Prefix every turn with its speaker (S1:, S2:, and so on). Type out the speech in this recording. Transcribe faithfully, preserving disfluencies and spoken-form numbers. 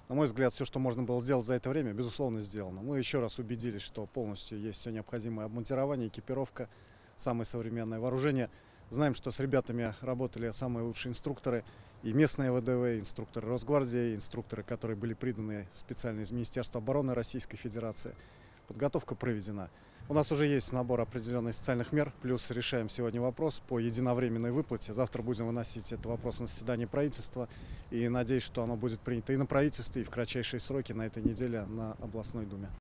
S1: На мой взгляд, все, что можно было сделать за это время, безусловно, сделано. Мы еще раз убедились, что полностью есть все необходимое обмундирование, экипировка, самое современное вооружение. Знаем, что с ребятами работали самые лучшие инструкторы, и местные ВДВ, инструкторы Росгвардии, инструкторы, которые были приданы специально из Министерства обороны Российской Федерации. Подготовка проведена. У нас уже есть набор определенных социальных мер, плюс решаем сегодня вопрос по единовременной выплате. Завтра будем выносить этот вопрос на заседание правительства, и надеюсь, что оно будет принято и на правительстве, и в кратчайшие сроки на этой неделе на областной думе.